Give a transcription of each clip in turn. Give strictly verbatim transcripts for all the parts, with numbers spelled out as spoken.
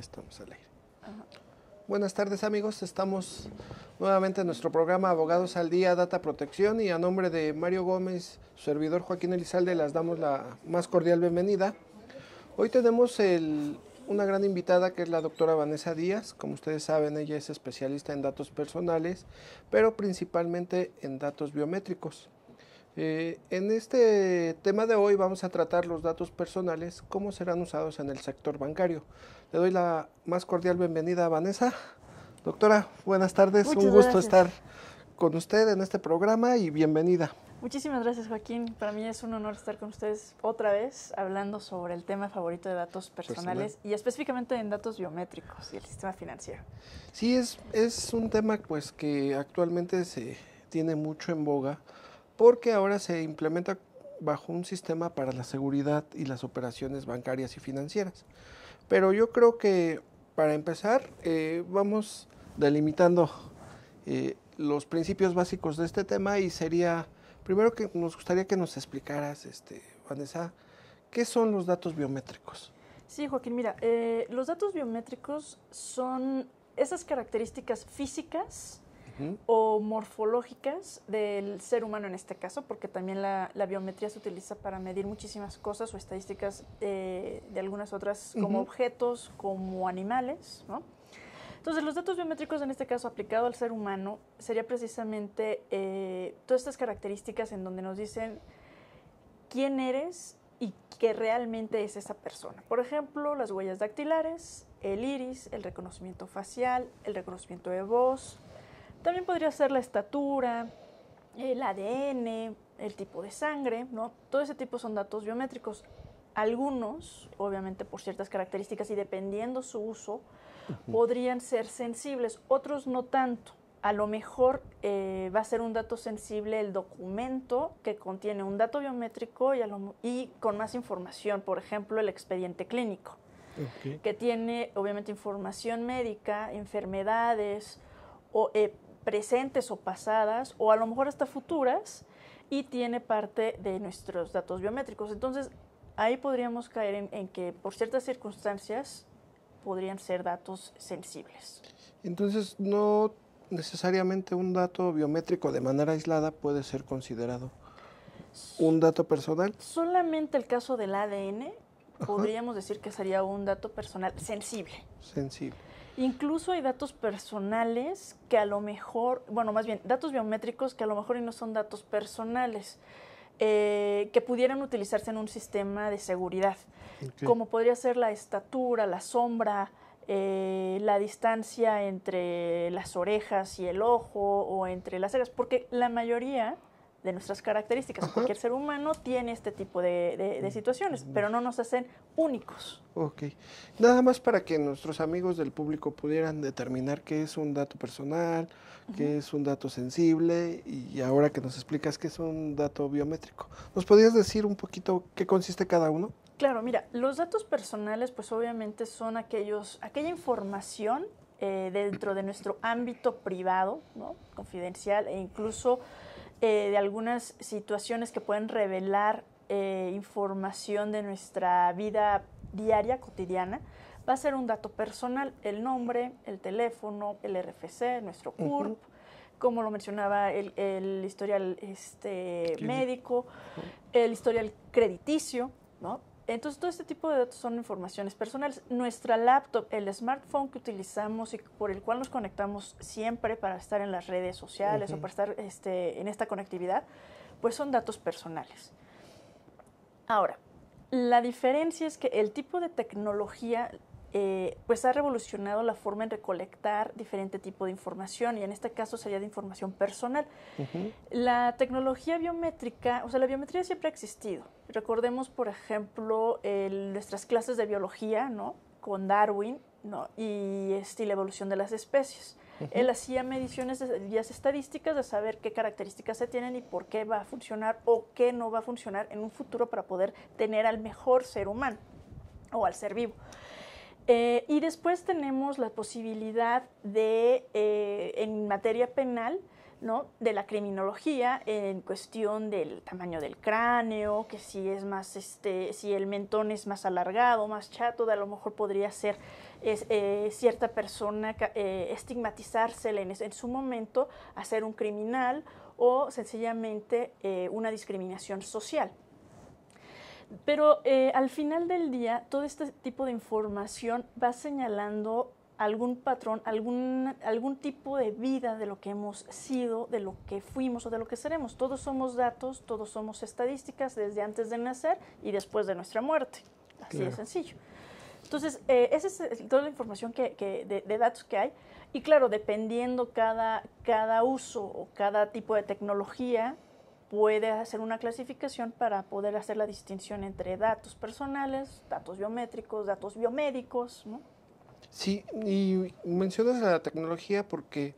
Estamos al aire. Ajá. Buenas tardes, amigos. Estamos nuevamente en nuestro programa Abogados al Día, Data Protección, y a nombre de Mario Gómez, su servidor Joaquín Elizalde, les damos la más cordial bienvenida. Hoy tenemos el, una gran invitada que es la doctora Vanessa Díaz. Como ustedes saben, ella es especialista en datos personales, pero principalmente en datos biométricos. Eh, en este tema de hoy vamos a tratar los datos personales, cómo serán usados en el sector bancario. Le doy la más cordial bienvenida a Vanessa. Doctora, buenas tardes, Muchas un gusto gracias. estar con usted en este programa y bienvenida. Muchísimas gracias, Joaquín. Para mí es un honor estar con ustedes otra vez hablando sobre el tema favorito de datos personales Personal. y específicamente en datos biométricos y el sistema financiero. Sí, es, es un tema pues que actualmente se tiene mucho en boga, porque ahora se implementa bajo un sistema para la seguridad y las operaciones bancarias y financieras. Pero yo creo que para empezar eh, vamos delimitando eh, los principios básicos de este tema, y sería, primero que nos gustaría que nos explicaras, este, Vanessa, ¿qué son los datos biométricos? Sí, Joaquín, mira, eh, los datos biométricos son esas características físicas Uh-huh. o morfológicas del ser humano en este caso, porque también la, la biometría se utiliza para medir muchísimas cosas o estadísticas eh, de algunas otras, como uh-huh. objetos, como animales, ¿no? Entonces, los datos biométricos en este caso aplicado al ser humano sería precisamente eh, todas estas características en donde nos dicen quién eres y qué realmente es esa persona. Por ejemplo, las huellas dactilares, el iris, el reconocimiento facial, el reconocimiento de voz. También podría ser la estatura, el A D N, el tipo de sangre, ¿no? Todo ese tipo son datos biométricos. Algunos, obviamente por ciertas características y dependiendo su uso, uh-huh. podrían ser sensibles, otros no tanto. A lo mejor eh, va a ser un dato sensible el documento que contiene un dato biométrico y, a lo, y con más información, por ejemplo, el expediente clínico, okay. que tiene obviamente información médica, enfermedades, o eh, presentes o pasadas, o a lo mejor hasta futuras, y tiene parte de nuestros datos biométricos. Entonces, ahí podríamos caer en, en que por ciertas circunstancias podrían ser datos sensibles. Entonces, no necesariamente un dato biométrico de manera aislada puede ser considerado un dato personal. Solamente el caso del A D N Ajá. podríamos decir que sería un dato personal sensible. Sensible. Incluso hay datos personales que a lo mejor, bueno, más bien, datos biométricos que a lo mejor y no son datos personales, eh, que pudieran utilizarse en un sistema de seguridad, okay. como podría ser la estatura, la sombra, eh, la distancia entre las orejas y el ojo, o entre las cejas, porque la mayoría de nuestras características, Ajá. cualquier ser humano tiene este tipo de, de, de situaciones, pero no nos hacen únicos. Ok. Nada más para que nuestros amigos del público pudieran determinar qué es un dato personal, uh-huh. qué es un dato sensible, y ahora que nos explicas qué es un dato biométrico, ¿nos podrías decir un poquito qué consiste cada uno? Claro, mira, los datos personales pues obviamente son aquellos, aquella información eh, dentro de nuestro ámbito privado, ¿no? Confidencial, e incluso Eh, de algunas situaciones que pueden revelar eh, información de nuestra vida diaria, cotidiana. Va a ser un dato personal, el nombre, el teléfono, el R F C, nuestro C U R P, uh-huh. como lo mencionaba, el, el historial este, médico, uh-huh. el historial crediticio, ¿no? Entonces, todo este tipo de datos son informaciones personales. Nuestra laptop, el smartphone que utilizamos y por el cual nos conectamos siempre para estar en las redes sociales uh-huh. o para estar este, en esta conectividad, pues son datos personales. Ahora, la diferencia es que el tipo de tecnología eh, pues ha revolucionado la forma en recolectar diferente tipo de información, y en este caso sería de información personal. Uh-huh. La tecnología biométrica, o sea, la biometría siempre ha existido. Recordemos, por ejemplo, el, nuestras clases de biología, ¿no? Con Darwin, ¿no? Y este, la evolución de las especies. Uh-huh. Él hacía mediciones de vías estadísticas de saber qué características se tienen y por qué va a funcionar o qué no va a funcionar en un futuro para poder tener al mejor ser humano o al ser vivo. Eh, y después tenemos la posibilidad de, eh, en materia penal, ¿no? De la criminología en cuestión del tamaño del cráneo, que si es más, este, si el mentón es más alargado, más chato, de a lo mejor podría ser es, eh, cierta persona eh, estigmatizársela en, en su momento a ser un criminal o sencillamente eh, una discriminación social. Pero eh, al final del día, todo este tipo de información va señalando algún patrón, algún, algún tipo de vida de lo que hemos sido, de lo que fuimos o de lo que seremos. Todos somos datos, todos somos estadísticas desde antes de nacer y después de nuestra muerte. Así Claro. de sencillo. Entonces, eh, esa es toda la información que, que de, de datos que hay. Y claro, dependiendo cada, cada uso o cada tipo de tecnología, puede hacer una clasificación para poder hacer la distinción entre datos personales, datos biométricos, datos biomédicos, ¿no? Sí, y mencionas a la tecnología porque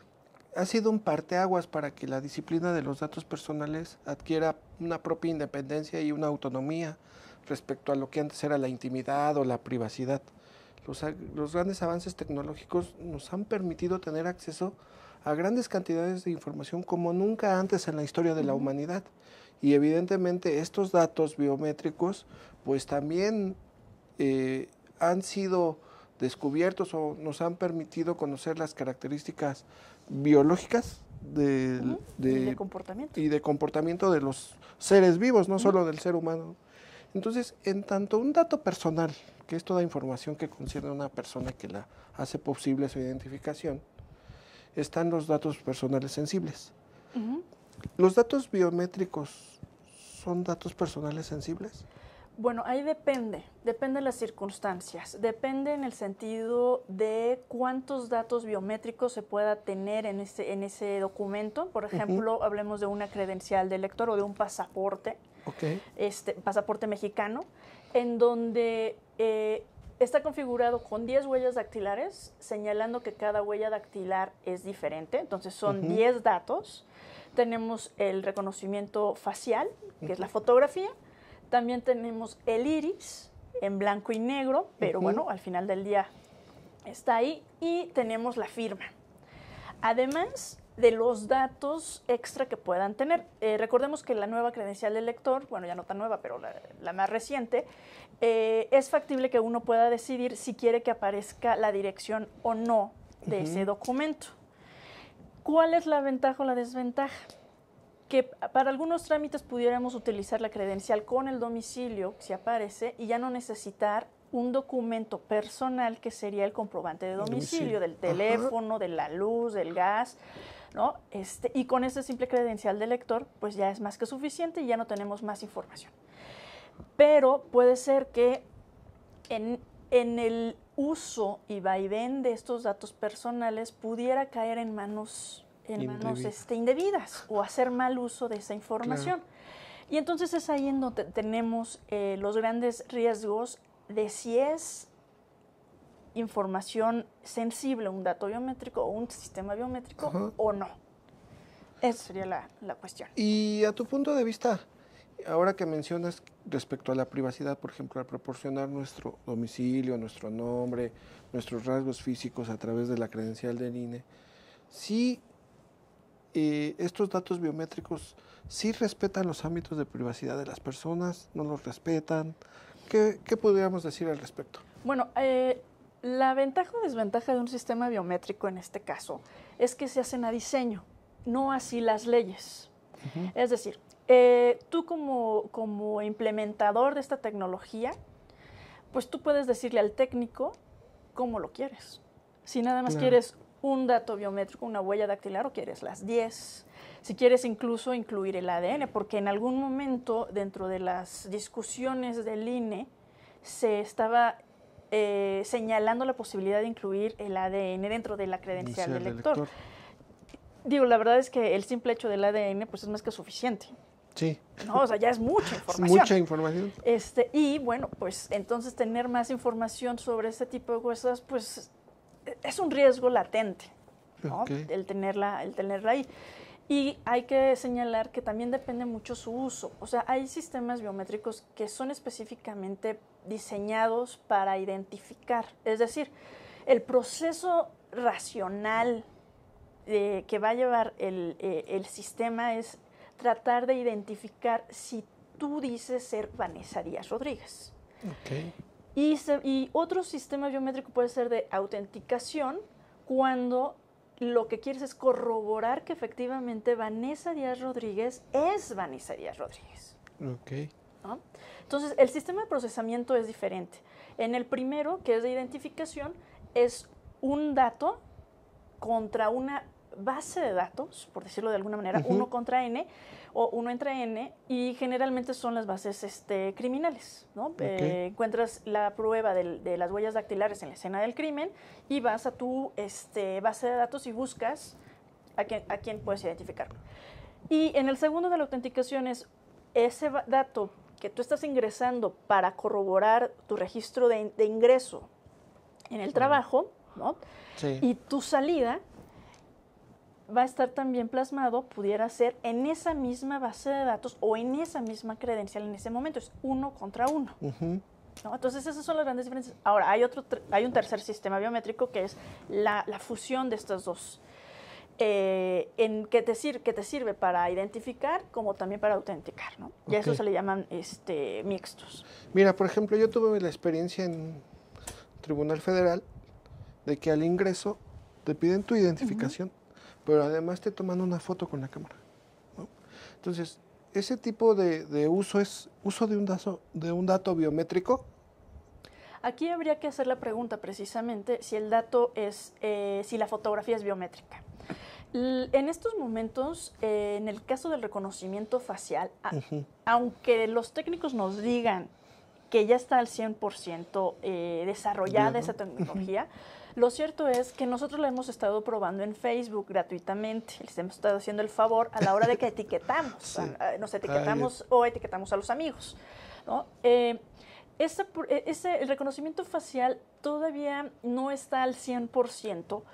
ha sido un parteaguas para que la disciplina de los datos personales adquiera una propia independencia y una autonomía respecto a lo que antes era la intimidad o la privacidad. Los, los grandes avances tecnológicos nos han permitido tener acceso a grandes cantidades de información como nunca antes en la historia de la humanidad. Y evidentemente estos datos biométricos pues también eh, han sido descubiertos o nos han permitido conocer las características biológicas de, Uh-huh. de, y de comportamiento. y de comportamiento de los seres vivos, no uh-huh. solo del ser humano. Entonces, en tanto un dato personal, que es toda información que concierne a una persona que la hace posible su identificación, están los datos personales sensibles. Uh-huh. ¿Los datos biométricos son datos personales sensibles? Bueno, ahí depende, depende de las circunstancias, depende en el sentido de cuántos datos biométricos se pueda tener en ese, en ese documento. Por ejemplo, uh-huh. hablemos de una credencial de lector o de un pasaporte, okay. este, pasaporte mexicano, en donde eh, está configurado con diez huellas dactilares, señalando que cada huella dactilar es diferente, entonces son uh-huh. diez datos. Tenemos el reconocimiento facial, que uh-huh. es la fotografía. También tenemos el iris en blanco y negro, pero uh-huh. bueno, al final del día está ahí. Y tenemos la firma. Además de los datos extra que puedan tener. Eh, recordemos que la nueva credencial del lector, bueno, ya no tan nueva, pero la, la más reciente, eh, es factible que uno pueda decidir si quiere que aparezca la dirección o no de uh-huh. ese documento. ¿Cuál es la ventaja o la desventaja? Que para algunos trámites pudiéramos utilizar la credencial con el domicilio, si aparece, y ya no necesitar un documento personal que sería el comprobante de domicilio, domicilio. del teléfono, Ajá. de la luz, del gas, ¿no? Este, y con esa simple credencial de lector, pues ya es más que suficiente y ya no tenemos más información. Pero puede ser que en, en el uso y vaivén de estos datos personales pudiera caer en manos en manos este, indebidas o hacer mal uso de esa información. Claro. Y entonces es ahí en donde tenemos eh, los grandes riesgos de si es información sensible, un dato biométrico o un sistema biométrico Ajá. o no. Esa sería la, la cuestión. Y a tu punto de vista, ahora que mencionas respecto a la privacidad, por ejemplo, al proporcionar nuestro domicilio, nuestro nombre, nuestros rasgos físicos a través de la credencial del I N E, sí Eh, estos datos biométricos sí respetan los ámbitos de privacidad de las personas, no los respetan. ¿Qué, qué podríamos decir al respecto? Bueno, eh, la ventaja o desventaja de un sistema biométrico en este caso es que se hacen a diseño, no así las leyes. Uh-huh. Es decir, eh, tú como, como implementador de esta tecnología, pues tú puedes decirle al técnico cómo lo quieres. Si nada más claro. quieres un dato biométrico, una huella dactilar, o quieres las diez. Si quieres incluso incluir el A D N, porque en algún momento dentro de las discusiones del I N E se estaba eh, señalando la posibilidad de incluir el A D N dentro de la credencial del lector. lector. Digo, la verdad es que el simple hecho del A D N pues es más que suficiente. Sí. No, o sea, ya es mucha información. Mucha información. Este, y bueno, pues entonces tener más información sobre este tipo de cosas, pues es un riesgo latente, ¿no? Okay. el, tenerla, el tenerla ahí. Y hay que señalar que también depende mucho su uso. O sea, hay sistemas biométricos que son específicamente diseñados para identificar. Es decir, el proceso racional eh, que va a llevar el, eh, el sistema es tratar de identificar si tú dices ser Vanessa Díaz Rodríguez. Okay. Y, se, y otro sistema biométrico puede ser de autenticación, cuando lo que quieres es corroborar que efectivamente Vanessa Díaz Rodríguez es Vanessa Díaz Rodríguez. Okay. ¿No? Entonces, el sistema de procesamiento es diferente. En el primero, que es de identificación, es un dato contra una base de datos, por decirlo de alguna manera, uh-huh. uno contra n, o uno entre n, y generalmente son las bases este, criminales, ¿no? Okay. Eh, encuentras la prueba de, de las huellas dactilares en la escena del crimen y vas a tu este, base de datos y buscas a quién, a quién puedes identificar. Y en el segundo de la autenticación es ese dato que tú estás ingresando para corroborar tu registro de, de ingreso en el trabajo, ¿no? Sí. Y tu salida va a estar también plasmado, pudiera ser, en esa misma base de datos o en esa misma credencial en ese momento. Es uno contra uno. Uh-huh. ¿No? Entonces, esas son las grandes diferencias. Ahora, hay, otro, hay un tercer sistema biométrico que es la, la fusión de estas dos, eh, en que, te sir, que te sirve para identificar como también para autenticar, ¿no? Y okay. a eso se le llaman este, mixtos. Mira, por ejemplo, yo tuve la experiencia en Tribunal Federal de que al ingreso te piden tu identificación, uh-huh. pero además te toman una foto con la cámara, ¿no? Entonces, ese tipo de, de uso es uso de un, dato, de un dato biométrico. Aquí habría que hacer la pregunta precisamente si el dato es, eh, si la fotografía es biométrica. L- en estos momentos, eh, en el caso del reconocimiento facial, a, uh-huh. aunque los técnicos nos digan que ya está al cien por ciento eh, desarrollada Bien, ¿no? esa tecnología, uh-huh. lo cierto es que nosotros la hemos estado probando en Facebook gratuitamente. Les hemos estado haciendo el favor a la hora de que etiquetamos. sí. a, a, nos etiquetamos Ay, o etiquetamos a los amigos, ¿no? Eh, ese, ese, el reconocimiento facial todavía no está al cien por ciento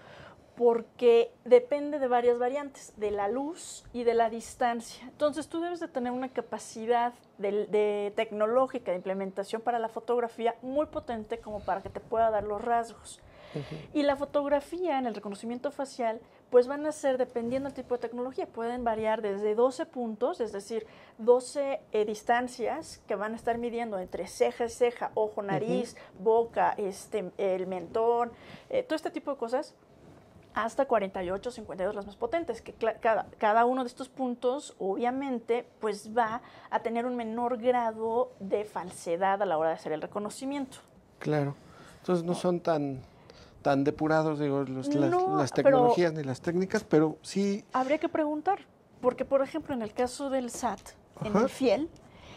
porque depende de varias variantes, de la luz y de la distancia. Entonces, tú debes de tener una capacidad de, de tecnológica de implementación para la fotografía muy potente como para que te pueda dar los rasgos. Uh-huh. Y la fotografía en el reconocimiento facial, pues van a ser, dependiendo del tipo de tecnología, pueden variar desde doce puntos, es decir, doce eh, distancias que van a estar midiendo entre ceja y ceja, ojo, nariz, uh-huh. boca, este, el mentón, eh, todo este tipo de cosas, hasta cuarenta y ocho, cincuenta y dos las más potentes, que cada, cada uno de estos puntos, obviamente, pues va a tener un menor grado de falsedad a la hora de hacer el reconocimiento. Claro, entonces no son tan... tan depurados, digo, los, las, no, las tecnologías ni las técnicas, pero sí... Habría que preguntar, porque, por ejemplo, en el caso del S A T, Ajá. en el Fiel,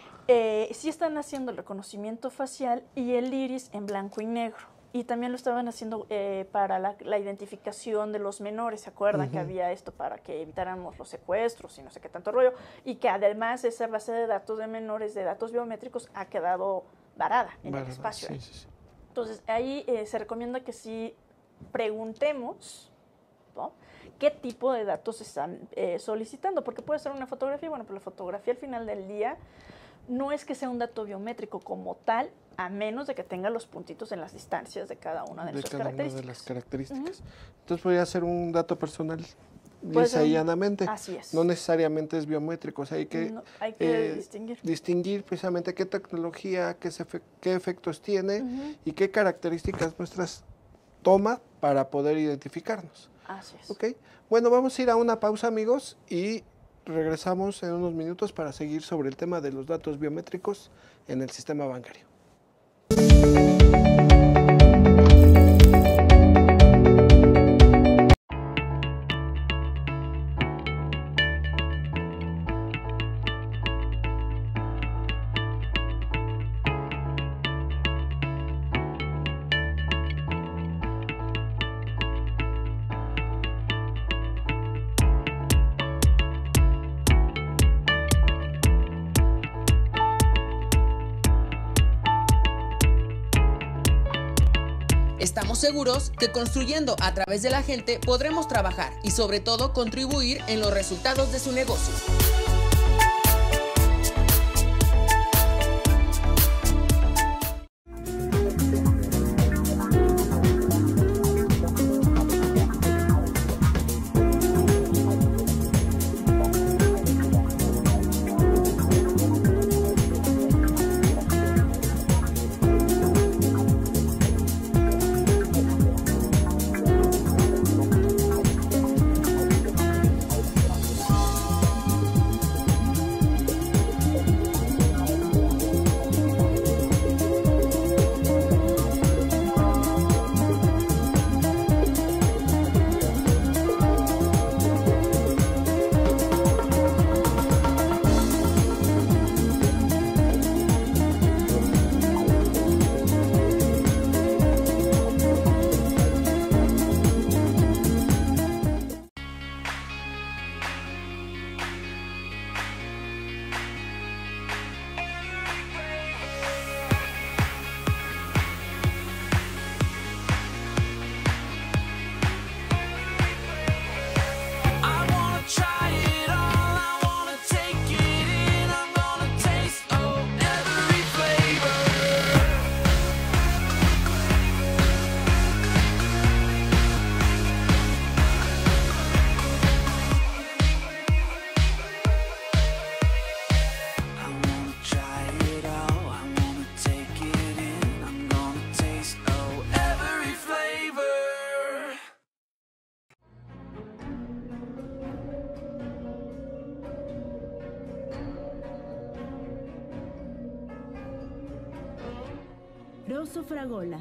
eh, sí están haciendo el reconocimiento facial y el iris en blanco y negro. Y también lo estaban haciendo eh, para la, la identificación de los menores, ¿se acuerdan? Uh-huh. Que había esto para que evitáramos los secuestros y no sé qué tanto rollo, y que además esa base de datos de menores, de datos biométricos, ha quedado varada en Varada, el espacio. Sí, sí, sí. Entonces, ahí eh, se recomienda que sí preguntemos, ¿no?, qué tipo de datos están eh, solicitando, porque puede ser una fotografía, bueno, pero la fotografía al final del día no es que sea un dato biométrico como tal, a menos de que tenga los puntitos en las distancias de cada una de, de sus cada características. Una de las características. Uh-huh. Entonces podría ser un dato personal lisa y llanamente. Así es. No necesariamente es biométrico, o sea, hay que, no, hay que eh, distinguir. distinguir precisamente qué tecnología, qué, efe, qué efectos tiene uh-huh. y qué características nuestras toma para poder identificarnos. Así es. ¿Okay? Bueno, vamos a ir a una pausa, amigos, y regresamos en unos minutos para seguir sobre el tema de los datos biométricos en el sistema bancario. Estamos seguros que construyendo a través de la gente podremos trabajar y sobre todo contribuir en los resultados de su negocio. Grosso Fragola.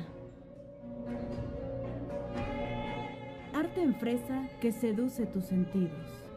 Arte en fresa que seduce tus sentidos.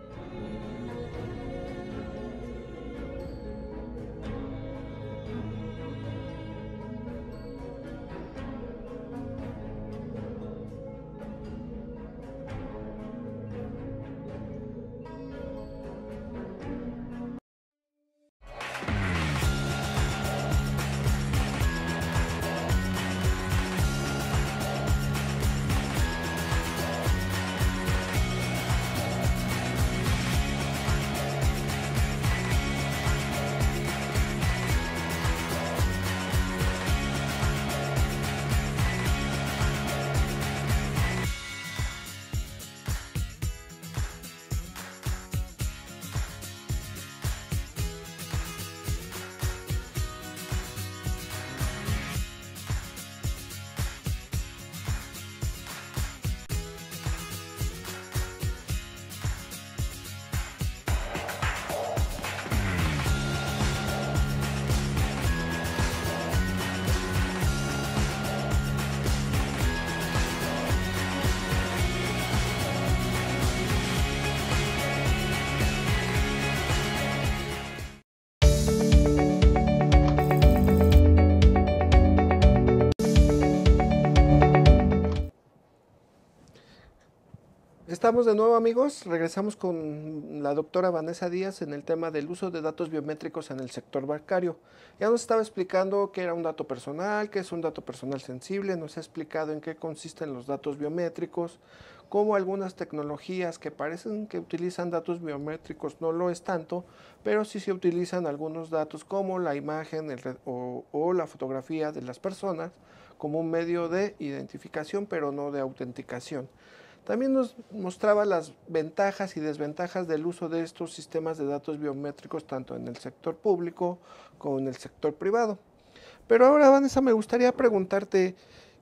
Estamos de nuevo, amigos. Regresamos con la doctora Vanessa Díaz en el tema del uso de datos biométricos en el sector bancario. Ya nos estaba explicando qué era un dato personal, qué es un dato personal sensible, nos ha explicado en qué consisten los datos biométricos, cómo algunas tecnologías que parecen que utilizan datos biométricos no lo es tanto, pero sí se utilizan algunos datos como la imagen el, o, o la fotografía de las personas como un medio de identificación, pero no de autenticación. También nos mostraba las ventajas y desventajas del uso de estos sistemas de datos biométricos tanto en el sector público como en el sector privado. Pero ahora, Vanessa, me gustaría preguntarte,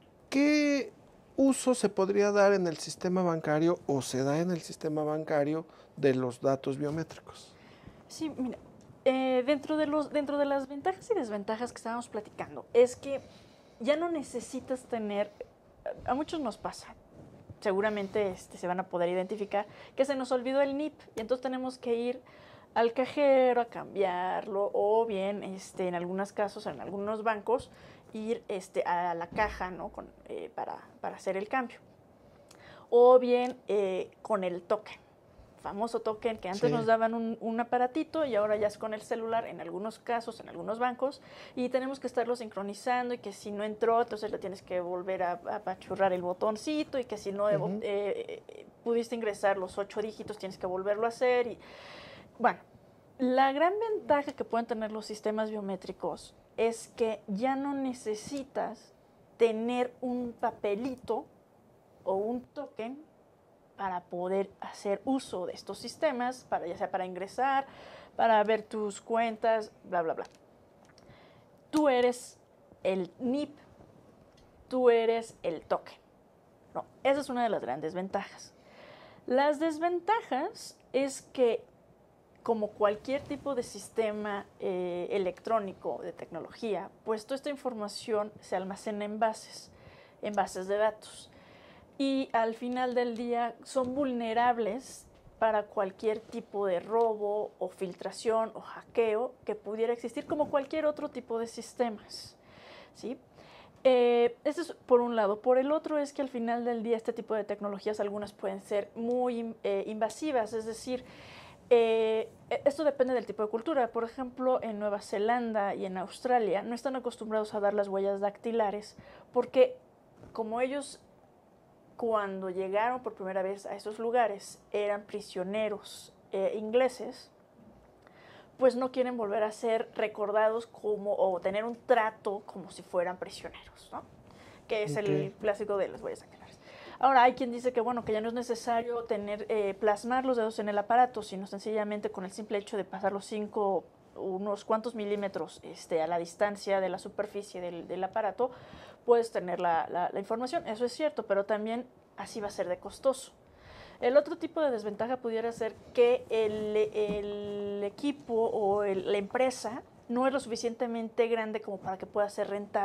¿qué uso se podría dar en el sistema bancario o se da en el sistema bancario de los datos biométricos? Sí, mira, eh, dentro, de los, dentro de las ventajas y desventajas que estábamos platicando, es que ya no necesitas tener, a muchos nos pasa, seguramente este, se van a poder identificar, que se nos olvidó el N I P y entonces tenemos que ir al cajero a cambiarlo o bien este, en algunos casos, en algunos bancos, ir este, a la caja, ¿no? Con, eh, para, para hacer el cambio. O bien eh, con el token, famoso token que antes sí. nos daban un, un aparatito y ahora ya es con el celular en algunos casos, en algunos bancos, y tenemos que estarlo sincronizando y que si no entró, entonces le tienes que volver a, a apachurrar el botoncito y que si no uh-huh. eh, eh, pudiste ingresar los ocho dígitos, tienes que volverlo a hacer. Y bueno, la gran ventaja que pueden tener los sistemas biométricos es que ya no necesitas tener un papelito o un token para poder hacer uso de estos sistemas, para, ya sea para ingresar, para ver tus cuentas, bla, bla, bla. Tú eres el N I P, tú eres el token. No, esa es una de las grandes ventajas. Las desventajas es que, como cualquier tipo de sistema eh, electrónico de tecnología, pues toda esta información se almacena en bases, en bases de datos. Y al final del día son vulnerables para cualquier tipo de robo o filtración o hackeo que pudiera existir, como cualquier otro tipo de sistemas, ¿sí? Eh, eso es por un lado. Por el otro es que al final del día este tipo de tecnologías, algunas pueden ser muy eh, invasivas, es decir, eh, esto depende del tipo de cultura. Por ejemplo, en Nueva Zelanda y en Australia no están acostumbrados a dar las huellas dactilares porque como ellos cuando llegaron por primera vez a esos lugares eran prisioneros eh, ingleses, pues no quieren volver a ser recordados como o tener un trato como si fueran prisioneros, ¿no? Que es okay. el clásico de las huellas dactilares. Ahora hay quien dice que bueno, que ya no es necesario tener eh, plasmar los dedos en el aparato, sino sencillamente con el simple hecho de pasar los cinco, unos cuantos milímetros este, a la distancia de la superficie del, del aparato, puedes tener la, la, la información. Eso es cierto, pero también así va a ser de costoso. El otro tipo de desventaja pudiera ser que el, el equipo o el, la empresa no es lo suficientemente grande como para que pueda ser rentable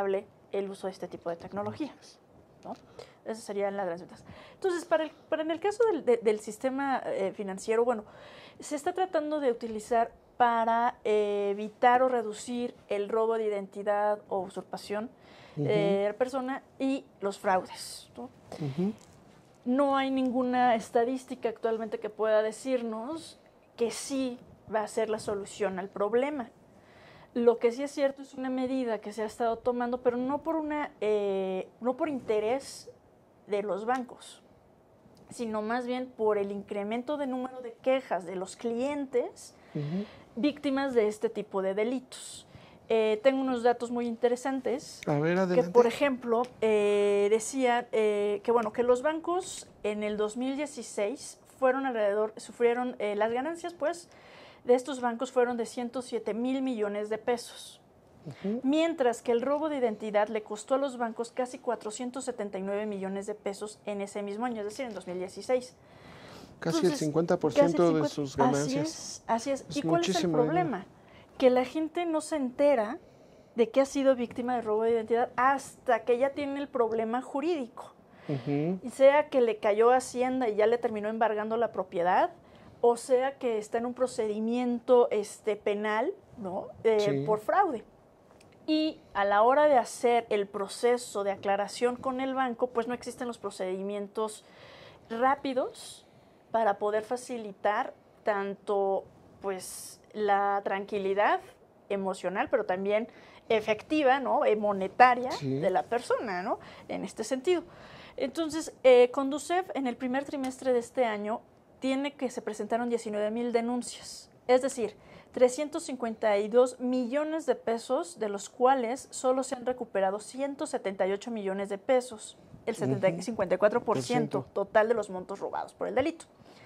el uso de este tipo de tecnologías, ¿no? Esas serían las grandes ventajas. Entonces, para, el, para en el caso del, de, del sistema eh, financiero, bueno, se está tratando de utilizar para eh, evitar o reducir el robo de identidad o usurpación uh-huh. de la persona y los fraudes, ¿no? Uh-huh. No hay ninguna estadística actualmente que pueda decirnos que sí va a ser la solución al problema. Lo que sí es cierto es una medida que se ha estado tomando, pero no por, una, eh, no por interés de los bancos, sino más bien por el incremento de número de quejas de los clientes uh-huh. víctimas de este tipo de delitos. Eh, tengo unos datos muy interesantes. A ver, adelante. Que, por ejemplo, eh, decía eh, que, bueno, que los bancos en el dos mil dieciséis fueron alrededor, sufrieron, eh, las ganancias, pues, de estos bancos fueron de ciento siete mil millones de pesos. Uh-huh. Mientras que el robo de identidad le costó a los bancos casi cuatrocientos setenta y nueve millones de pesos en ese mismo año, es decir, en dos mil dieciséis. Casi Entonces, el cincuenta por ciento el cincuenta, de sus ganancias. Así es, así es. ¿Y cuál es el problema? Dinero. Que la gente no se entera de que ha sido víctima de robo de identidad hasta que ya tiene el problema jurídico. Uh-huh. Y sea que le cayó a Hacienda y ya le terminó embargando la propiedad, o sea que está en un procedimiento este, penal, ¿no? Eh, sí. por fraude. Y a la hora de hacer el proceso de aclaración con el banco, pues no existen los procedimientos rápidos para poder facilitar tanto pues la tranquilidad emocional, pero también efectiva, ¿no? Eh, monetaria sí. de la persona, ¿no? En este sentido. Entonces, eh, Conducef en el primer trimestre de este año tiene que se presentaron diecinueve mil denuncias, es decir, trescientos cincuenta y dos millones de pesos, de los cuales solo se han recuperado ciento setenta y ocho millones de pesos, el cincuenta y cuatro por ciento total de los montos robados por el delito.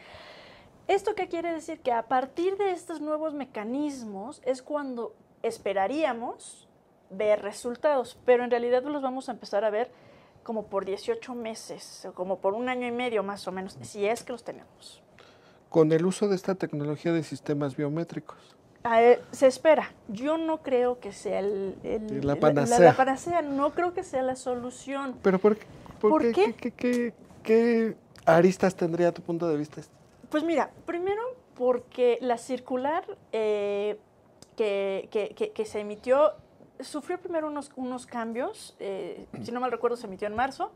¿Esto qué quiere decir? Que a partir de estos nuevos mecanismos es cuando esperaríamos ver resultados, pero en realidad los vamos a empezar a ver como por dieciocho meses, o como por un año y medio más o menos, si es que los tenemos. Con el uso de esta tecnología de sistemas biométricos. Eh, se espera. Yo no creo que sea el, el, la, panacea. La, la panacea, no creo que sea la solución. ¿Pero por qué? ¿Por, ¿Por qué, qué? ¿Qué, qué, qué, qué aristas tendría a tu punto de vista esto? Pues mira, primero porque la circular eh, que, que, que, que se emitió sufrió primero unos, unos cambios, eh, si no mal recuerdo se emitió en marzo.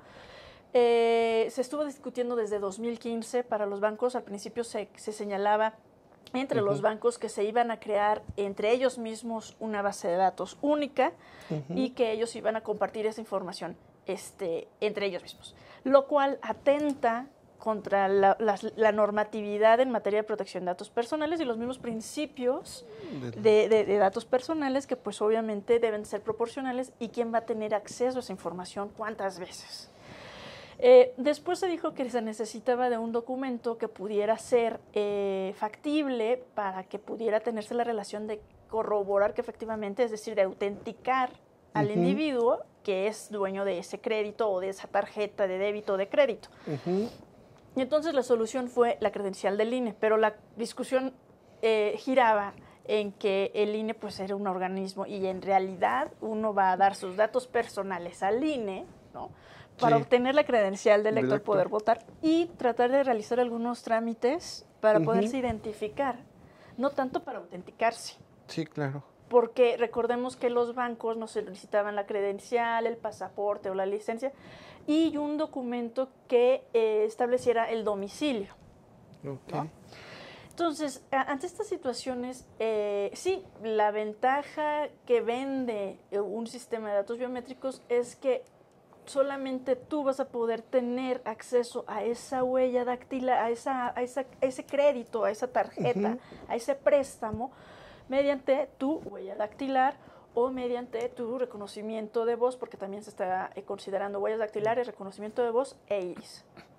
Eh, se estuvo discutiendo desde dos mil quince para los bancos. Al principio se, se señalaba entre uh-huh. los bancos que se iban a crear entre ellos mismos una base de datos única uh-huh. y que ellos iban a compartir esa información este, entre ellos mismos, lo cual atenta contra la, la, la normatividad en materia de protección de datos personales y los mismos principios de, de, de datos personales que pues obviamente deben ser proporcionales y quién va a tener acceso a esa información cuántas veces. Eh, después se dijo que se necesitaba de un documento que pudiera ser eh, factible para que pudiera tenerse la relación de corroborar que efectivamente, es decir, de autenticar al uh-huh. individuo que es dueño de ese crédito o de esa tarjeta de débito o de crédito. Uh-huh. Y entonces la solución fue la credencial del I N E, pero la discusión eh, giraba en que el I N E pues era un organismo y en realidad uno va a dar sus datos personales al I N E, ¿no? Para sí. obtener la credencial del elector, poder votar y tratar de realizar algunos trámites para uh-huh. poderse identificar, no tanto para autenticarse. Sí, claro. Porque recordemos que los bancos nos solicitaban la credencial, el pasaporte o la licencia y un documento que eh, estableciera el domicilio. Okay. ¿No? Entonces, a, ante estas situaciones, eh, sí, la ventaja que vende un sistema de datos biométricos es que solamente tú vas a poder tener acceso a esa huella dactilar, a, esa, a, esa, a ese crédito, a esa tarjeta, uh-huh. a ese préstamo, mediante tu huella dactilar o mediante tu reconocimiento de voz, porque también se está eh, considerando huellas dactilares, reconocimiento de voz e iris.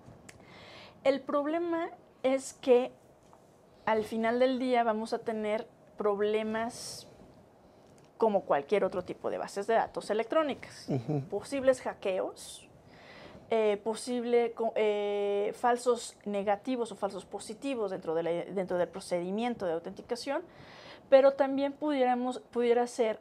El problema es que al final del día vamos a tener problemas como cualquier otro tipo de bases de datos electrónicas. Uh-huh. Posibles hackeos, eh, posible eh, falsos negativos o falsos positivos dentro, de la, dentro del procedimiento de autenticación, pero también pudiéramos, pudiera ser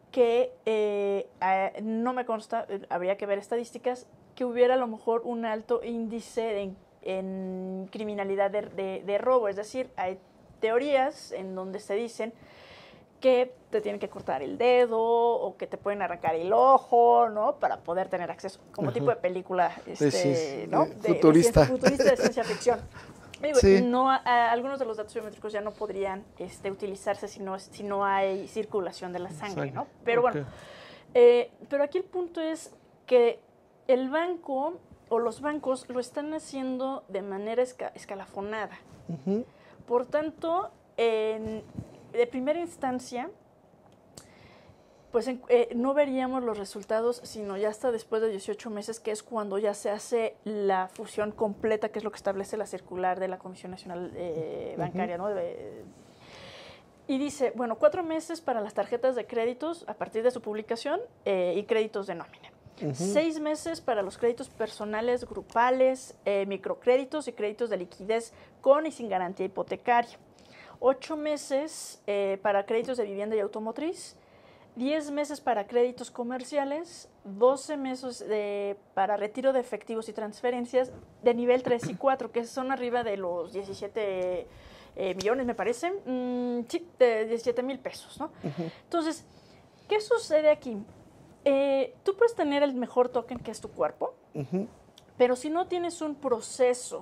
que eh, eh, no me consta, eh, habría que ver estadísticas, que hubiera a lo mejor un alto índice en, en criminalidad de, de, de robo. Es decir, hay teorías en donde se dicen que te tienen que cortar el dedo o que te pueden arrancar el ojo, ¿no? Para poder tener acceso, como uh-huh. tipo de película este, sí, ¿no? de, futurista. De, de, futurista de ciencia ficción. Digo, sí. no, a, algunos de los datos biométricos ya no podrían este, utilizarse si no, si no hay circulación de la sangre, ¿no? Pero okay. bueno, eh, pero aquí el punto es que el banco o los bancos lo están haciendo de manera esca escalafonada. Uh-huh. Por tanto, en, de primera instancia, pues en, eh, no veríamos los resultados, sino ya hasta después de dieciocho meses, que es cuando ya se hace la fusión completa, que es lo que establece la circular de la Comisión Nacional eh, Bancaria, uh-huh. ¿no? De, y dice, bueno, cuatro meses para las tarjetas de créditos a partir de su publicación eh, y créditos de nómina. Uh-huh. Seis meses para los créditos personales, grupales, eh, microcréditos y créditos de liquidez con y sin garantía hipotecaria. Ocho meses eh, para créditos de vivienda y automotriz. Diez meses para créditos comerciales. Doce meses de, para retiro de efectivos y transferencias de nivel tres y cuatro, que son arriba de los diecisiete eh, millones, me parece. Mm, sí, de diecisiete mil pesos, ¿no? Uh-huh. Entonces, ¿qué sucede aquí? Eh, tú puedes tener el mejor token, que es tu cuerpo, uh-huh. pero si no tienes un proceso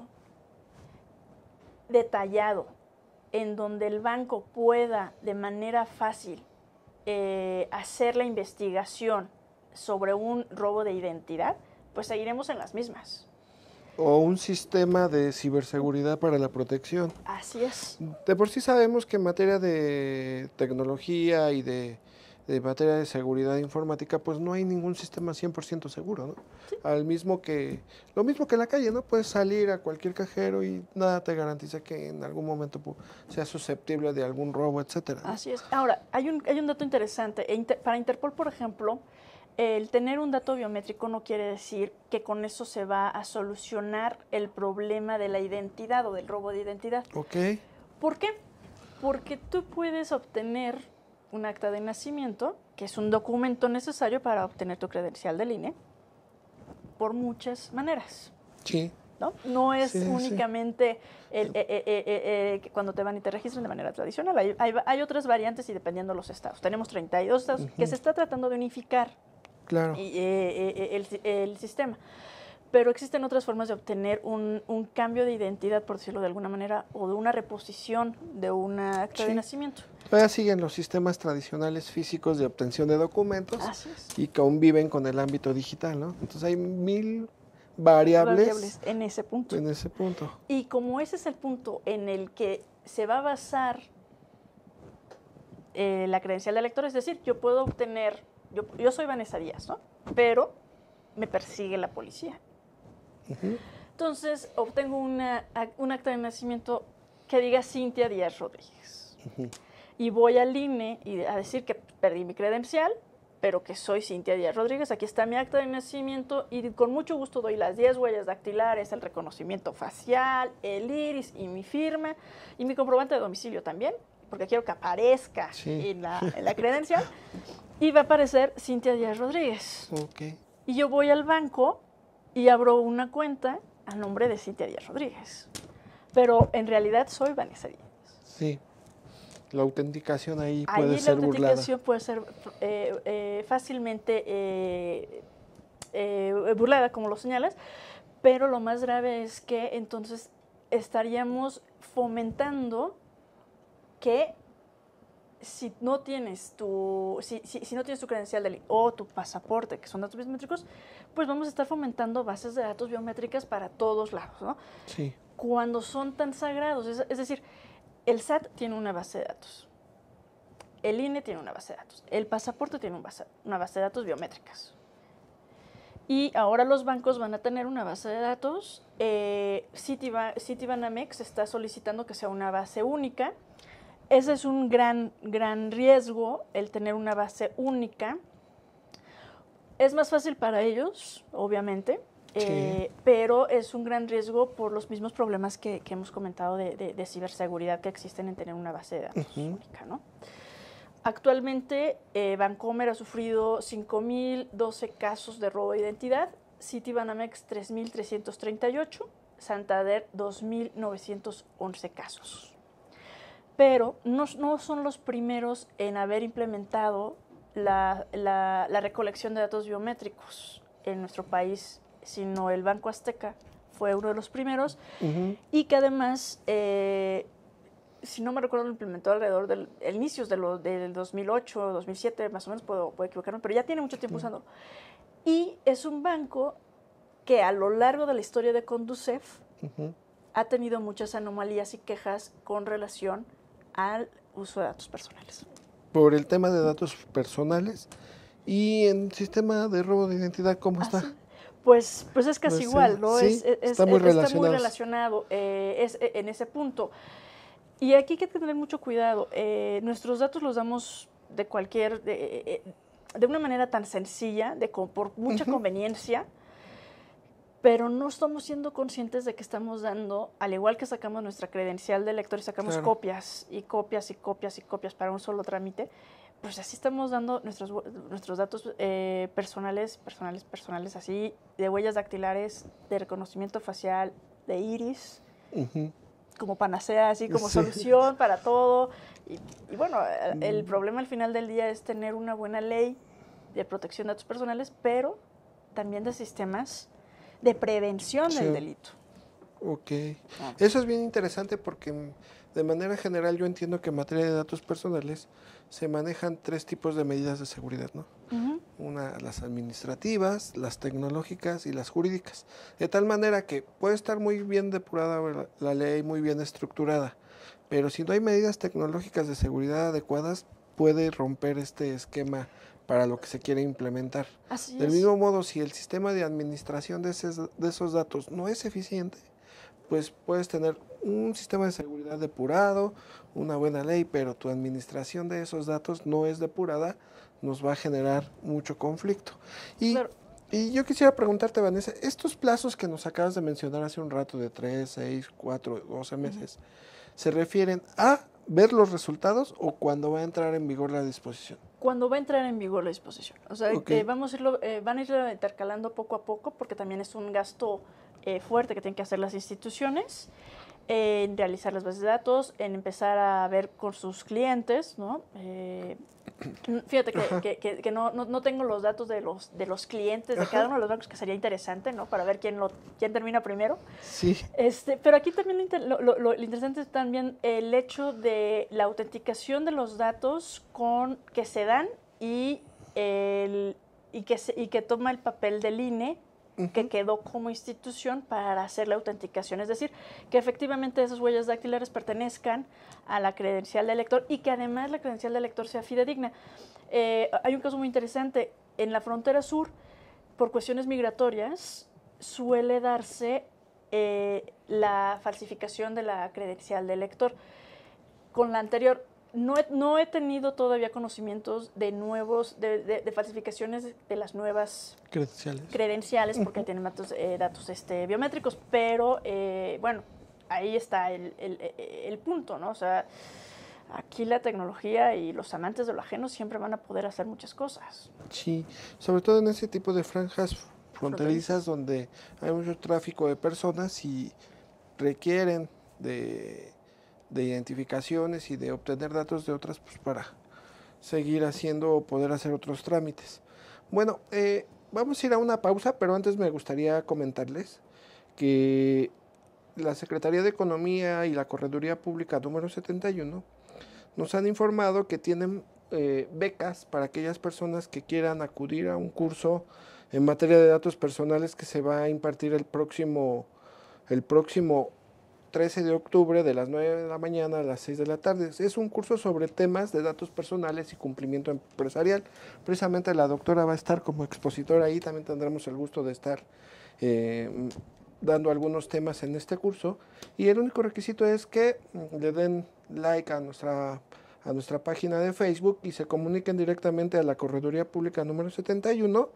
detallado en donde el banco pueda de manera fácil eh, hacer la investigación sobre un robo de identidad, pues seguiremos en las mismas. O un sistema de ciberseguridad para la protección. Así es. De por sí sabemos que en materia de tecnología y de de materia de seguridad informática, pues no hay ningún sistema cien por ciento seguro, ¿no? Sí. Al mismo que, lo mismo que en la calle, ¿no? Puedes salir a cualquier cajero y nada te garantiza que en algún momento sea susceptible de algún robo, etcétera, ¿no? Así es. Ahora, hay un, hay un dato interesante. Inter, para Interpol, por ejemplo, el tener un dato biométrico no quiere decir que con eso se va a solucionar el problema de la identidad o del robo de identidad. Ok. ¿Por qué? Porque tú puedes obtener un acta de nacimiento, que es un documento necesario para obtener tu credencial del I N E, por muchas maneras. Sí. ¿No? No es sí, únicamente sí. el, eh, eh, eh, eh, cuando te van y te registran de manera tradicional. Hay, hay, hay otras variantes y dependiendo de los estados. Tenemos treinta y dos estados uh-huh. que se está tratando de unificar claro. y, eh, eh, el, el sistema. Pero existen otras formas de obtener un, un cambio de identidad, por decirlo de alguna manera, o de una reposición de una acta sí. de nacimiento. Todavía siguen los sistemas tradicionales físicos de obtención de documentos Así es. y conviven con el ámbito digital, ¿no? Entonces hay mil variables, variables en ese punto. En ese punto. Y como ese es el punto en el que se va a basar eh, la credencial de elector, es decir, yo puedo obtener, yo, yo soy Vanessa Díaz, ¿no? Pero me persigue la policía. Uh-huh. Entonces, obtengo una, un acta de nacimiento que diga Cintia Díaz Rodríguez. Uh-huh. Y voy al I N E y a decir que perdí mi credencial, pero que soy Cintia Díaz Rodríguez. Aquí está mi acta de nacimiento y con mucho gusto doy las diez huellas dactilares, el reconocimiento facial, el iris y mi firma y mi comprobante de domicilio también, porque quiero que aparezca sí. en, la, en la credencial. Y va a aparecer Cintia Díaz Rodríguez. Okay. Y yo voy al banco y abro una cuenta a nombre de Cintia Díaz Rodríguez. Pero en realidad soy Vanessa Díaz. Sí. La autenticación ahí puede ahí ser burlada. La autenticación burlada. puede ser eh, eh, fácilmente eh, eh, burlada, como lo señalas, pero lo más grave es que entonces estaríamos fomentando que si no tienes tu, si, si, si no tienes tu credencial del I N E o tu pasaporte, que son datos biométricos, pues vamos a estar fomentando bases de datos biométricas para todos lados, ¿no? Sí. Cuando son tan sagrados, es, es decir, el S A T tiene una base de datos, el I N E tiene una base de datos, el pasaporte tiene un base, una base de datos biométricas. Y ahora los bancos van a tener una base de datos. Eh, Citibank, Citibanamex está solicitando que sea una base única. Ese es un gran, gran riesgo, el tener una base única. Es más fácil para ellos, obviamente, sí. eh, pero es un gran riesgo por los mismos problemas que, que hemos comentado de, de, de ciberseguridad que existen en tener una base de datos uh-huh. única, ¿no? Actualmente, eh, Bancomer ha sufrido cinco mil doce casos de robo de identidad, Citibanamex tres mil trescientos treinta y ocho, Santander dos mil novecientos once casos. Pero no, no son los primeros en haber implementado la, la, la recolección de datos biométricos en nuestro país, sino el Banco Azteca fue uno de los primeros, uh-huh. y que además... Eh, si no me recuerdo, lo implementó alrededor del inicios de lo, del dos mil ocho, dos mil siete, más o menos, puedo, puedo equivocarme, pero ya tiene mucho tiempo sí. usándolo. Y es un banco que a lo largo de la historia de Conducef uh-huh. ha tenido muchas anomalías y quejas con relación al uso de datos personales. Por el tema de datos personales y en sistema de robo de identidad, ¿cómo está? Así. Pues, pues es casi no igual, sé. ¿no? Sí, es, es, está, muy está muy relacionado eh, es, en ese punto. Y aquí hay que tener mucho cuidado. Eh, nuestros datos los damos de cualquier, de, de una manera tan sencilla, de, por mucha uh-huh. conveniencia, pero no estamos siendo conscientes de que estamos dando, al igual que sacamos nuestra credencial de lector y sacamos claro. copias y copias y copias y copias para un solo trámite, pues así estamos dando nuestros, nuestros datos eh, personales, personales, personales, así, de huellas dactilares, de reconocimiento facial, de iris, uh-huh. como panacea, así como sí. solución para todo. Y, y bueno, el, el problema al final del día es tener una buena ley de protección de datos personales, pero también de sistemas de prevención sí. del delito. Ok. Ah. Eso es bien interesante porque de manera general yo entiendo que en materia de datos personales se manejan tres tipos de medidas de seguridad, ¿no? Uh-huh. Una, las administrativas, las tecnológicas y las jurídicas. De tal manera que puede estar muy bien depurada la, la ley, muy bien estructurada, pero si no hay medidas tecnológicas de seguridad adecuadas, puede romper este esquema para lo que se quiere implementar. Así Del es. mismo modo, si el sistema de administración de, ese, de esos datos no es eficiente, pues puedes tener un sistema de seguridad depurado, una buena ley, pero tu administración de esos datos no es depurada, nos va a generar mucho conflicto. Y, claro. y yo quisiera preguntarte, Vanessa, estos plazos que nos acabas de mencionar hace un rato, de tres, seis, cuatro, doce meses, uh-huh. ¿se refieren a ver los resultados o cuando va a entrar en vigor la disposición? Cuando va a entrar en vigor la disposición. O sea, okay. eh, vamos a irlo, eh, van a irlo intercalando poco a poco, porque también es un gasto eh, fuerte que tienen que hacer las instituciones, eh, en realizar las bases de datos, en empezar a ver con sus clientes, ¿no? Eh, fíjate que, que, que, que no, no, no tengo los datos de los, de los clientes de Ajá. cada uno de los bancos, que sería interesante, ¿no? Para ver quién, lo, quién termina primero. Sí. Este, pero aquí también lo, lo, lo, lo interesante es también el hecho de la autenticación de los datos con, que se dan y, el, y, que, se, y que toma el papel del I N E, Uh-huh. que quedó como institución para hacer la autenticación, es decir, que efectivamente esas huellas dactilares pertenezcan a la credencial del lector y que además la credencial del lector sea fidedigna. Eh, hay un caso muy interesante, en la frontera sur, por cuestiones migratorias, suele darse eh, la falsificación de la credencial del lector. Con la anterior, No he, no he tenido todavía conocimientos de nuevos, de, de, de falsificaciones de, de las nuevas credenciales, credenciales porque uh-huh. tienen datos, eh, datos este, biométricos, pero eh, bueno, ahí está el, el, el punto, ¿no? O sea, aquí la tecnología y los amantes de lo ajeno siempre van a poder hacer muchas cosas. Sí, sobre todo en ese tipo de franjas fronterizas donde hay mucho tráfico de personas y requieren de... de identificaciones y de obtener datos de otras, pues para seguir haciendo o poder hacer otros trámites. Bueno, eh, vamos a ir a una pausa, pero antes me gustaría comentarles que la Secretaría de Economía y la Correduría Pública número setenta y uno nos han informado que tienen eh, becas para aquellas personas que quieran acudir a un curso en materia de datos personales que se va a impartir el próximo, el próximo trece de octubre de las nueve de la mañana a las seis de la tarde. Es un curso sobre temas de datos personales y cumplimiento empresarial. Precisamente la doctora va a estar como expositora ahí, también tendremos el gusto de estar eh, dando algunos temas en este curso. Y el único requisito es que le den like a nuestra, a nuestra página de Facebook y se comuniquen directamente a la Correduría Pública número setenta y uno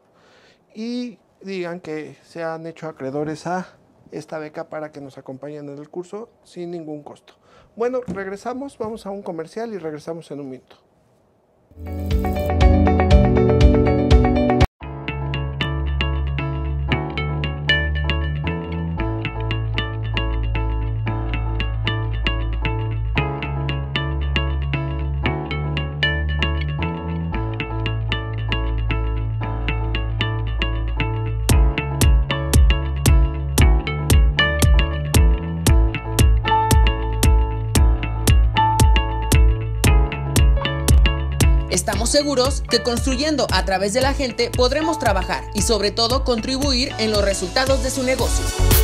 y digan que se han hecho acreedores a esta beca para que nos acompañen en el curso sin ningún costo. Bueno, regresamos, vamos a un comercial y regresamos en un minuto. Estamos seguros que construyendo a través de la gente podremos trabajar y sobre todo contribuir en los resultados de su negocio.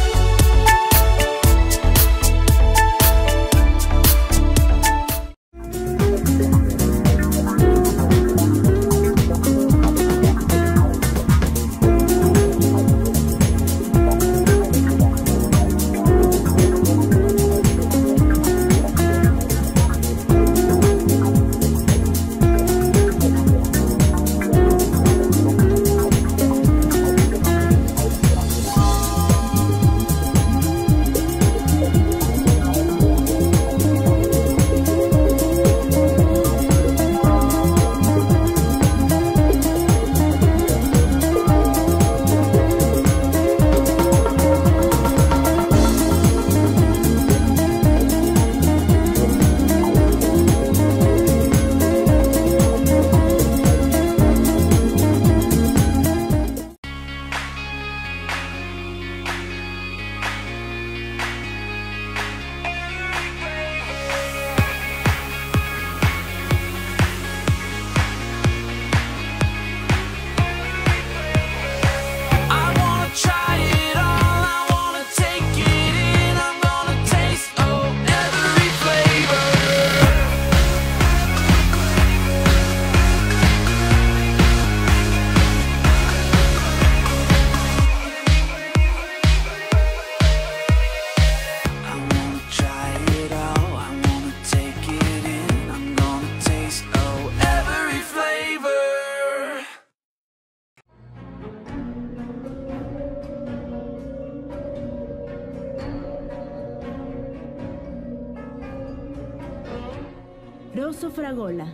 Rosso Fragola.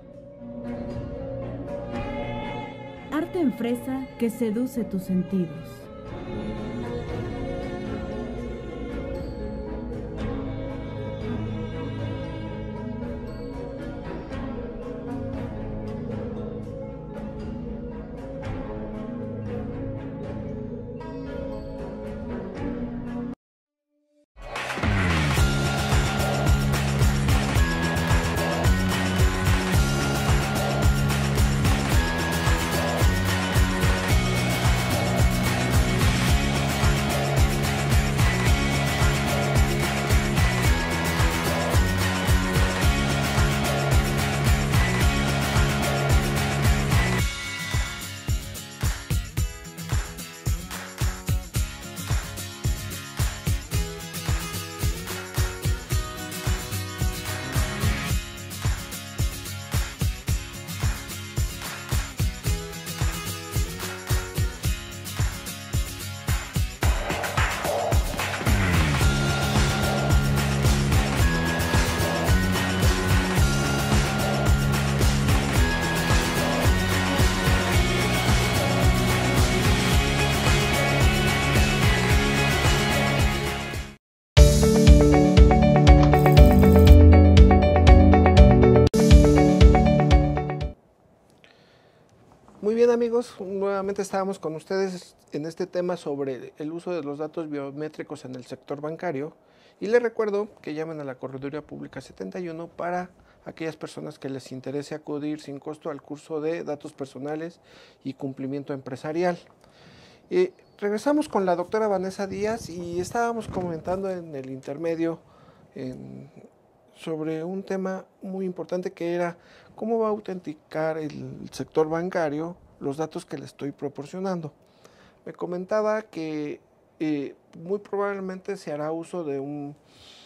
Arte en fresa que seduce tus sentidos. Muy bien, amigos, nuevamente estábamos con ustedes en este tema sobre el uso de los datos biométricos en el sector bancario y les recuerdo que llamen a la Correduría Pública setenta y uno para aquellas personas que les interese acudir sin costo al curso de datos personales y cumplimiento empresarial. Eh, regresamos con la doctora Vanessa Díaz y estábamos comentando en el intermedio en, sobre un tema muy importante que era cómo va a autenticar el sector bancario los datos que le estoy proporcionando. Me comentaba que eh, muy probablemente se hará uso de un,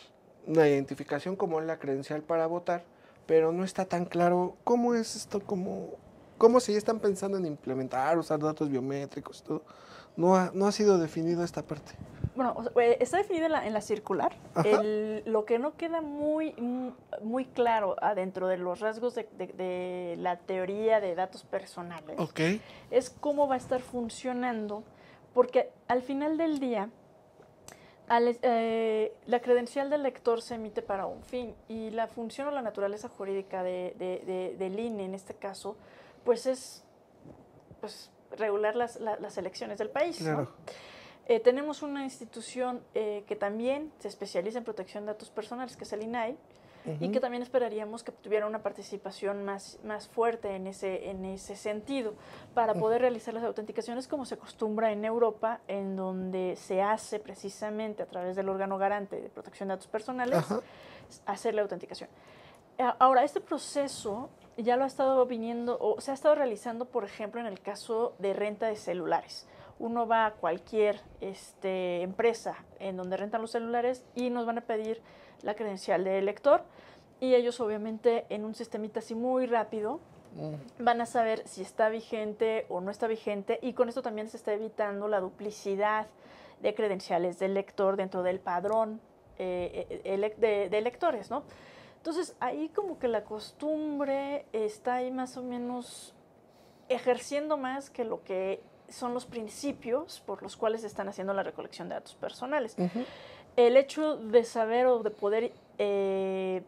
una identificación como la credencial para votar, pero no está tan claro cómo es esto, cómo, cómo se están pensando en implementar, usar datos biométricos, todo. No ha, no ha sido definido esta parte. Bueno, o sea, eh, está definida en la, en la circular. El, lo que no queda muy, muy claro adentro de los rasgos de, de, de la teoría de datos personales Okay. es cómo va a estar funcionando, porque al final del día al, eh, la credencial del lector se emite para un fin y la función o la naturaleza jurídica de, de, de, del I N E en este caso, pues es pues, regular las, la, las elecciones del país, Claro. ¿no? Eh, tenemos una institución eh, que también se especializa en protección de datos personales, que es el I N A I, uh-huh. y que también esperaríamos que tuviera una participación más, más fuerte en ese, en ese sentido, para poder realizar las autenticaciones como se acostumbra en Europa, en donde se hace precisamente a través del órgano garante de protección de datos personales, uh-huh. hacer la autenticación. Ahora, este proceso ya lo ha estado viniendo, o se ha estado realizando, por ejemplo, en el caso de renta de celulares. Uno va a cualquier este, empresa en donde rentan los celulares y nos van a pedir la credencial del lector y ellos obviamente en un sistemita así muy rápido mm. van a saber si está vigente o no está vigente y con esto también se está evitando la duplicidad de credenciales del lector dentro del padrón eh, ele- de, de electores, ¿no? Entonces ahí como que la costumbre está ahí más o menos ejerciendo más que lo que son los principios por los cuales se están haciendo la recolección de datos personales. Uh-huh. El hecho de saber o de poder eh,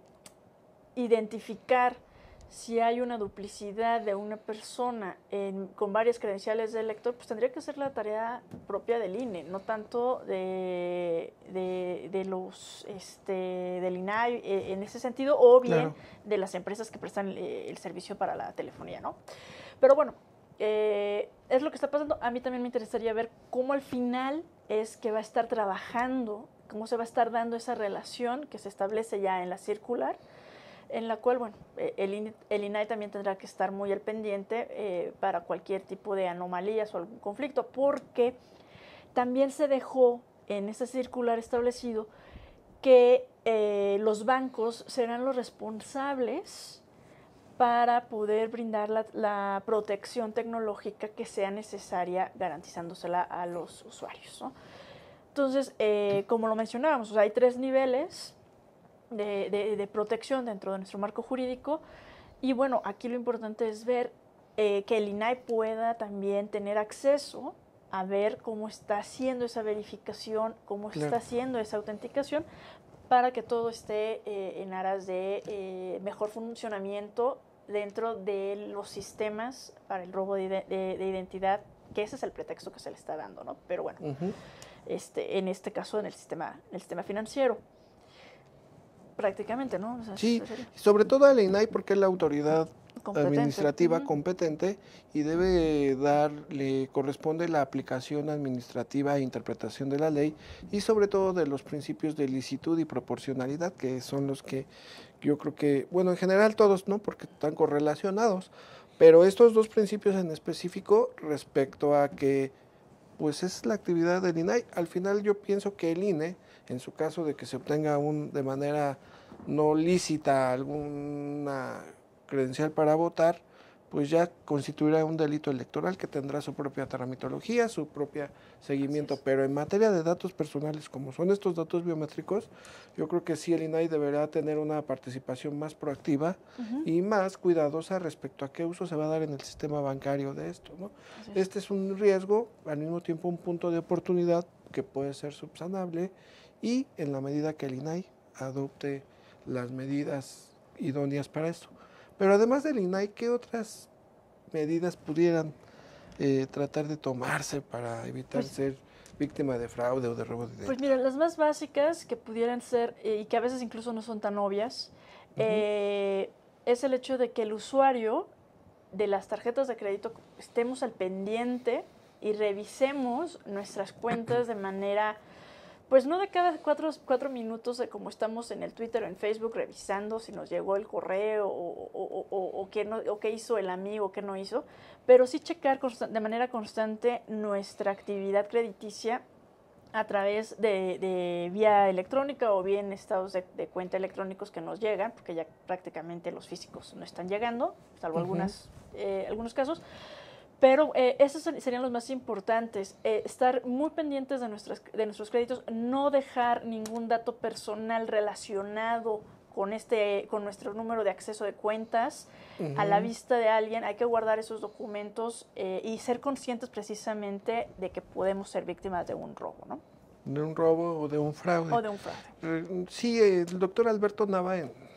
identificar si hay una duplicidad de una persona en, con varias credenciales del lector, pues tendría que ser la tarea propia del I N E, no tanto de, de, de los este, del I N A I eh, en ese sentido, o bien claro. de las empresas que prestan eh, el servicio para la telefonía, ¿no? Pero bueno, Eh, es lo que está pasando. A mí también me interesaría ver cómo al final es que va a estar trabajando, cómo se va a estar dando esa relación que se establece ya en la circular, en la cual, bueno, el, el I N A I también tendrá que estar muy al pendiente eh, para cualquier tipo de anomalías o algún conflicto, porque también se dejó en esa circular establecido que eh, los bancos serán los responsables para poder brindar la, la protección tecnológica que sea necesaria garantizándosela a los usuarios, ¿no? Entonces, eh, como lo mencionábamos, o sea, hay tres niveles de, de, de protección dentro de nuestro marco jurídico y bueno, aquí lo importante es ver eh, que el I N A I pueda también tener acceso a ver cómo está haciendo esa verificación, cómo claro. está haciendo esa autenticación para que todo esté eh, en aras de eh, mejor funcionamiento dentro de los sistemas para el robo de, de, de identidad, que ese es el pretexto que se le está dando, ¿no? Pero bueno, uh-huh. este, en este caso en el sistema, en el sistema financiero, prácticamente, ¿no? O sea, sí, sobre todo al I N A I porque es la autoridad competente. administrativa uh-huh. competente y debe dar, le corresponde la aplicación administrativa e interpretación de la ley y sobre todo de los principios de licitud y proporcionalidad, que son los que yo creo que, bueno, en general todos, ¿no? Porque están correlacionados, pero estos dos principios en específico respecto a que, pues es la actividad del I N A I. Al final yo pienso que el I N E, en su caso de que se obtenga un, de manera no lícita alguna credencial para votar, pues ya constituirá un delito electoral que tendrá su propia tramitología, su propio seguimiento, pero en materia de datos personales, como son estos datos biométricos, yo creo que sí el I N A I deberá tener una participación más proactiva uh-huh. y más cuidadosa respecto a qué uso se va a dar en el sistema bancario de esto, ¿no? Sí. Este es un riesgo, al mismo tiempo un punto de oportunidad que puede ser subsanable y en la medida que el I N A I adopte las medidas idóneas para esto. Pero además del I N A I, ¿qué otras medidas pudieran eh, tratar de tomarse para evitar pues, ser víctima de fraude o de robo de identidad? Pues mira, las más básicas que pudieran ser, eh, y que a veces incluso no son tan obvias, uh-huh. eh, es el hecho de que el usuario de las tarjetas de crédito estemos al pendiente y revisemos nuestras cuentas de manera... Pues no de cada cuatro, cuatro minutos de como estamos en el Twitter o en Facebook revisando si nos llegó el correo o, o, o, o, qué, no, o qué hizo el amigo, qué no hizo, pero sí checar de manera constante nuestra actividad crediticia a través de, de vía electrónica o bien estados de, de cuenta electrónicos que nos llegan, porque ya prácticamente los físicos no están llegando, salvo uh-huh. algunas, eh, algunos casos. Pero eh, esos serían los más importantes, eh, estar muy pendientes de, nuestras, de nuestros créditos, no dejar ningún dato personal relacionado con, este, con nuestro número de acceso de cuentas uh-huh. a la vista de alguien. Hay que guardar esos documentos eh, y ser conscientes precisamente de que podemos ser víctimas de un robo, ¿no? De un robo o de un fraude. O de un fraude. Sí, el doctor Alberto Nava,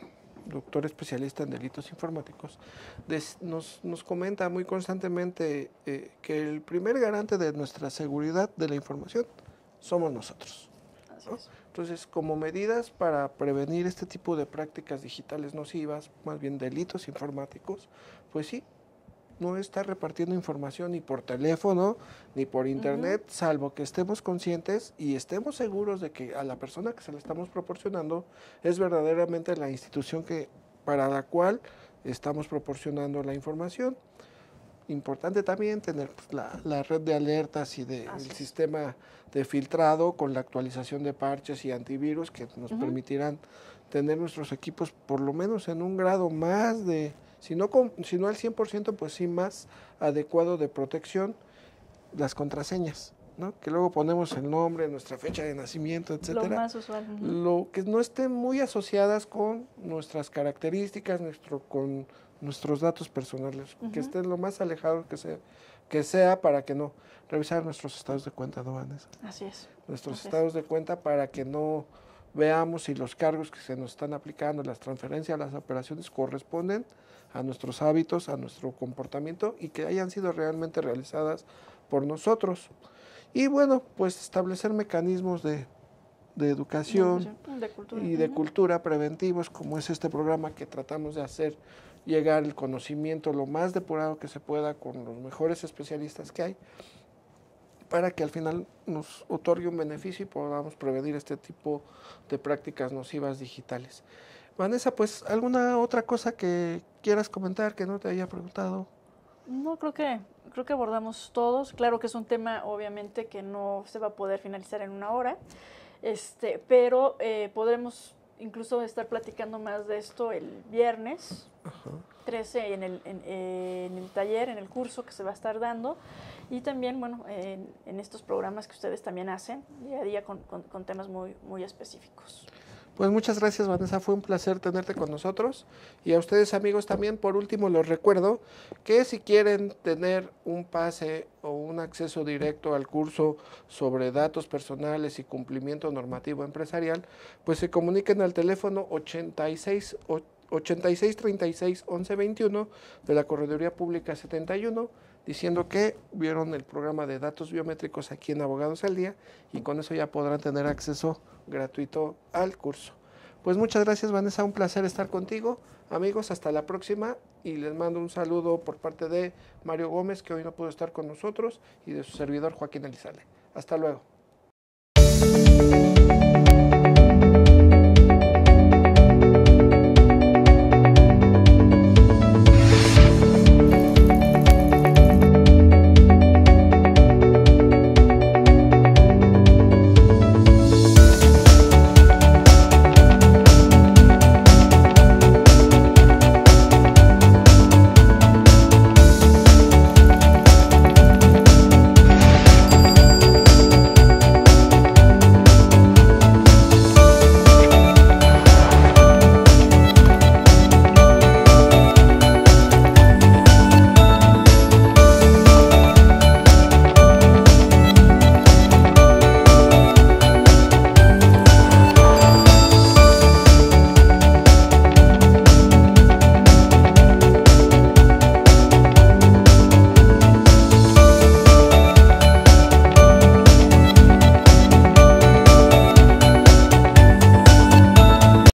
doctor especialista en delitos informáticos, des, nos, nos comenta muy constantemente eh, que el primer garante de nuestra seguridad de la información somos nosotros. Así ¿no? es. Entonces, como medidas para prevenir este tipo de prácticas digitales nocivas, más bien delitos informáticos, pues sí, no estar repartiendo información ni por teléfono ni por internet, uh-huh. salvo que estemos conscientes y estemos seguros de que a la persona que se la estamos proporcionando es verdaderamente la institución que, para la cual estamos proporcionando la información. Importante también tener pues, la, la red de alertas y de, el sistema de filtrado con la actualización de parches y antivirus que nos uh-huh. permitirán tener nuestros equipos por lo menos en un grado más de, si no, con, si no al cien por ciento, pues sí más adecuado de protección, las contraseñas, ¿no? Que luego ponemos el nombre, nuestra fecha de nacimiento, etcétera. Lo más usual. Uh-huh. Lo que no estén muy asociadas con nuestras características, nuestro, con nuestros datos personales, uh-huh. que estén lo más alejados que sea, que sea para que no revisar nuestros estados de cuenta, ¿no, Vanessa? Así es. Nuestros Así estados es. de cuenta para que no veamos si los cargos que se nos están aplicando, las transferencias, las operaciones corresponden a nuestros hábitos, a nuestro comportamiento y que hayan sido realmente realizadas por nosotros. Y bueno, pues establecer mecanismos de, de educación de cultura. y de uh-huh. cultura preventivos, como es este programa que tratamos de hacer llegar el conocimiento lo más depurado que se pueda con los mejores especialistas que hay, para que al final nos otorgue un beneficio y podamos prevenir este tipo de prácticas nocivas digitales. Vanessa, pues, ¿alguna otra cosa que quieras comentar que no te haya preguntado? No, creo que, creo que abordamos todos. Claro que es un tema, obviamente, que no se va a poder finalizar en una hora, este, pero eh, podremos incluso estar platicando más de esto el viernes Ajá. trece en el, en, eh, en el taller, en el curso que se va a estar dando. Y también, bueno, en, en estos programas que ustedes también hacen día a día con, con, con temas muy, muy específicos. Pues muchas gracias, Vanessa, fue un placer tenerte con nosotros. Y a ustedes, amigos, también, por último, les recuerdo que si quieren tener un pase o un acceso directo al curso sobre datos personales y cumplimiento normativo empresarial, pues se comuniquen al teléfono ochenta y seis, ochenta y seis, treinta y seis, once, veintiuno de la Correduría Pública setenta y uno, diciendo que vieron el programa de datos biométricos aquí en Abogados al Día y con eso ya podrán tener acceso gratuito al curso. Pues muchas gracias, Vanessa, un placer estar contigo. Amigos, hasta la próxima y les mando un saludo por parte de Mario Gómez, que hoy no pudo estar con nosotros, y de su servidor Joaquín Elizalde. Hasta luego.